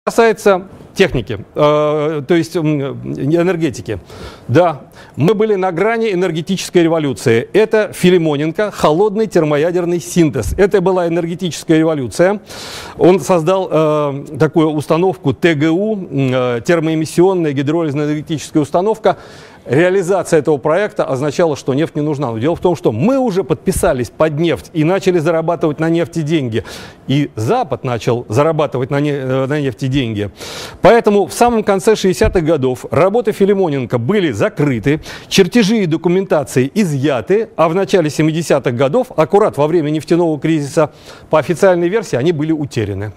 Касается техники, то есть энергетики. Да, мы были на грани энергетической революции. Это Филимоненко, холодный термоядерный синтез. Это была энергетическая революция. Он создал такую установку ТГУ, термоэмиссионная гидролизно-энергетическая установка. Реализация этого проекта означала, что нефть не нужна. Но дело в том, что мы уже подписались под нефть и начали зарабатывать на нефти деньги. И Запад начал зарабатывать на нефти деньги. Поэтому в самом конце 60-х годов работы Филимоненко были закрыты, чертежи и документации изъяты, а в начале 70-х годов, аккурат во время нефтяного кризиса, по официальной версии, они были утеряны.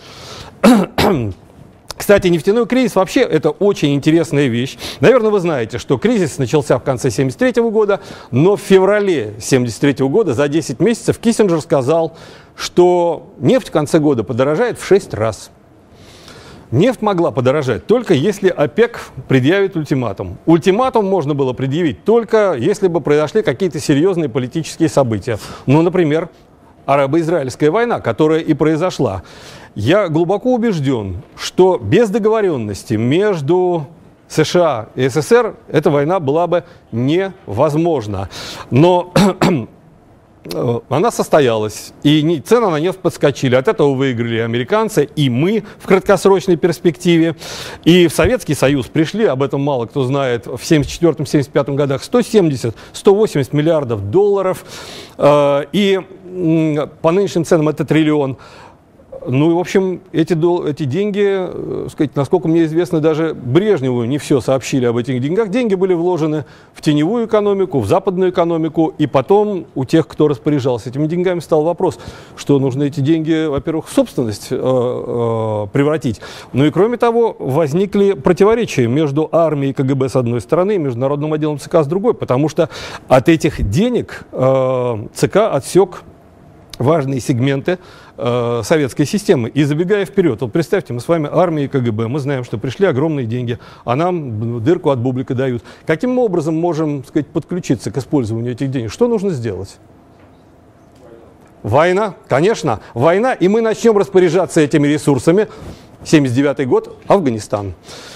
Кстати, нефтяной кризис вообще это очень интересная вещь. Наверное, вы знаете, что кризис начался в конце 1973 года, но в феврале 1973 года, за 10 месяцев, Киссинджер сказал, что нефть в конце года подорожает в 6 раз. Нефть могла подорожать только если ОПЕК предъявит ультиматум. Ультиматум можно было предъявить только если бы произошли какие-то серьезные политические события. Ну, например, арабо-израильская война, которая и произошла. Я глубоко убежден, что без договоренности между США и СССР эта война была бы невозможна. Но она состоялась, и цены на нефть подскочили. От этого выиграли американцы и мы в краткосрочной перспективе. И в Советский Союз пришли, об этом мало кто знает, в 1974-1975 годах 170-180 миллиардов долларов. И по нынешним ценам это триллион. Ну и, в общем, эти деньги, сказать, насколько мне известно, даже Брежневу не все сообщили об этих деньгах. Деньги были вложены в теневую экономику, в западную экономику. И потом у тех, кто распоряжался этими деньгами, стал вопрос, что нужно эти деньги, во-первых, в собственность превратить. Ну и, кроме того, возникли противоречия между армией и КГБ с одной стороны и международным отделом ЦК с другой. Потому что от этих денег ЦК отсек важные сегменты советской системы. И забегая вперед, вот представьте, мы с вами армия и КГБ, мы знаем, что пришли огромные деньги, а нам дырку от бублика дают. Каким образом можем, так сказать, подключиться к использованию этих денег? Что нужно сделать? Война, конечно, война, и мы начнем распоряжаться этими ресурсами. 1979 год, Афганистан.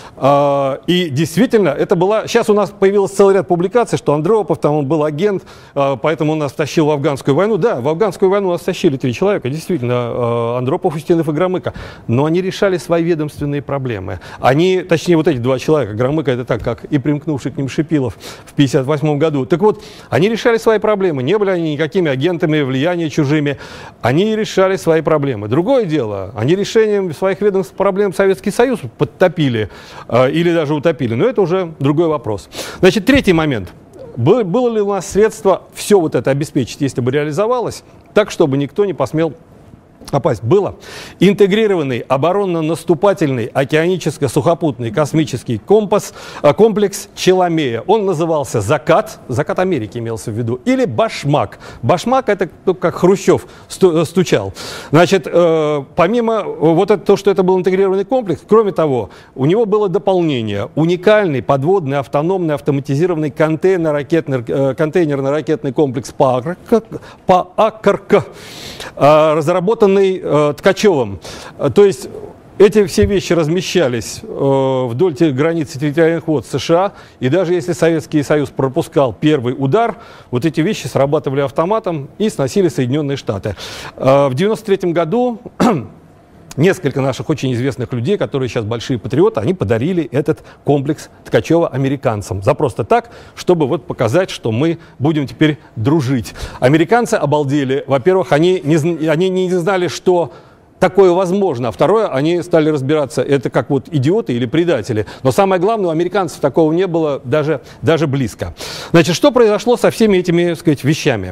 И действительно, это была... Сейчас у нас появился целый ряд публикаций, что Андропов, там он был агент, поэтому он нас втащил в афганскую войну. Да, в афганскую войну нас тащили 3 человека, действительно, Андропов, Устинов и Громыко. Но они решали свои ведомственные проблемы. Они, точнее, вот эти 2 человека, Громыко это так, как и примкнувший к ним Шипилов в 1958 году. Так вот, они решали свои проблемы. Не были они никакими агентами, влияния чужими. Они решали свои проблемы. Другое дело, они решением своих ведомств проблем Советский Союз подтопили или даже утопили. Но это уже другой вопрос. Значит, третий момент. Было ли у нас средство все вот это обеспечить, если бы реализовалось, так, чтобы никто не посмел опасть? Было. Интегрированный оборонно-наступательный океаническо-сухопутный космический комплекс Челомея. Он назывался «Закат», «Закат Америки» имелся в виду, или «Башмак». «Башмак» — это как Хрущев стучал. Значит, помимо вот это, то, что это был интегрированный комплекс, кроме того, у него было дополнение. Уникальный подводный автономный автоматизированный контейнерно-ракетный комплекс ПААКРК, разработанный Ткачевым. То есть эти все вещи размещались вдоль границ территориальных вод США, и даже если Советский Союз пропускал первый удар, вот эти вещи срабатывали автоматом и сносили Соединенные Штаты. В 1993 году несколько наших очень известных людей, которые сейчас большие патриоты, они подарили этот комплекс Ткачева американцам. За просто так, чтобы вот показать, что мы будем теперь дружить. Американцы обалдели. Во-первых, они не знали, что такое возможно. А второе, они стали разбираться, это как вот идиоты или предатели. Но самое главное, у американцев такого не было даже близко. Значит, что произошло со всеми этими, так сказать, вещами?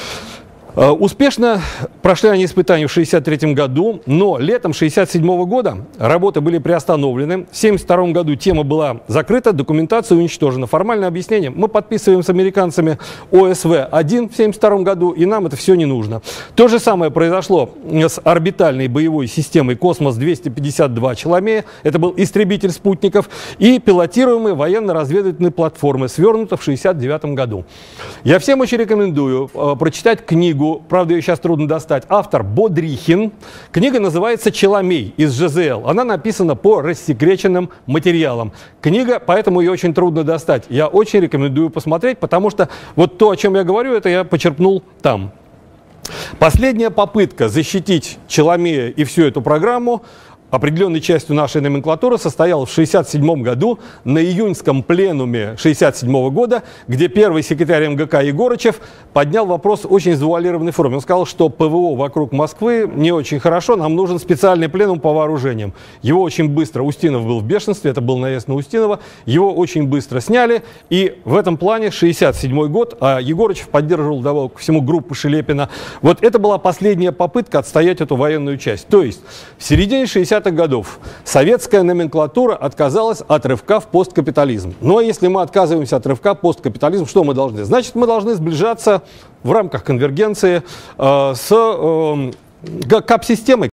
Успешно прошли они испытания в 1963 году, но летом 1967 года работы были приостановлены. В 1972 году тема была закрыта, документация уничтожена. Формальное объяснение: мы подписываем с американцами ОСВ-1 в 1972 году, и нам это все не нужно. То же самое произошло с орбитальной боевой системой «Космос-252» Челомея. Это был истребитель спутников и пилотируемые военно-разведывательные платформы, свернуто в 1969 году. Я всем очень рекомендую прочитать книгу книгу, правда, ее сейчас трудно достать, автор Бодрихин. Книга называется «Челомей» из ЖЗЛ. Она написана по рассекреченным материалам. Книга, поэтому ее очень трудно достать. Я очень рекомендую посмотреть, потому что вот то, о чем я говорю, это я почерпнул там. Последняя попытка защитить Челомея и всю эту программу определенной частью нашей номенклатуры состояла в 1967 году на июньском пленуме 1967 года, где первый секретарь МГК Егорычев поднял вопрос в очень завуалированной форме. Он сказал, что ПВО вокруг Москвы не очень хорошо, нам нужен специальный пленум по вооружениям. Его очень быстро, Устинов был в бешенстве, это был наезд на Устинова, его очень быстро сняли, и в этом плане 1967 год, а Егорычев поддерживал, давал ко всему группу Шелепина. Вот это была последняя попытка отстоять эту военную часть. То есть в середине 60-х годов советская номенклатура отказалась от рывка в посткапитализм. Ну а если мы отказываемся от рывка в посткапитализм, что мы должны? Значит, мы должны сближаться в рамках конвергенции с КАП-системой.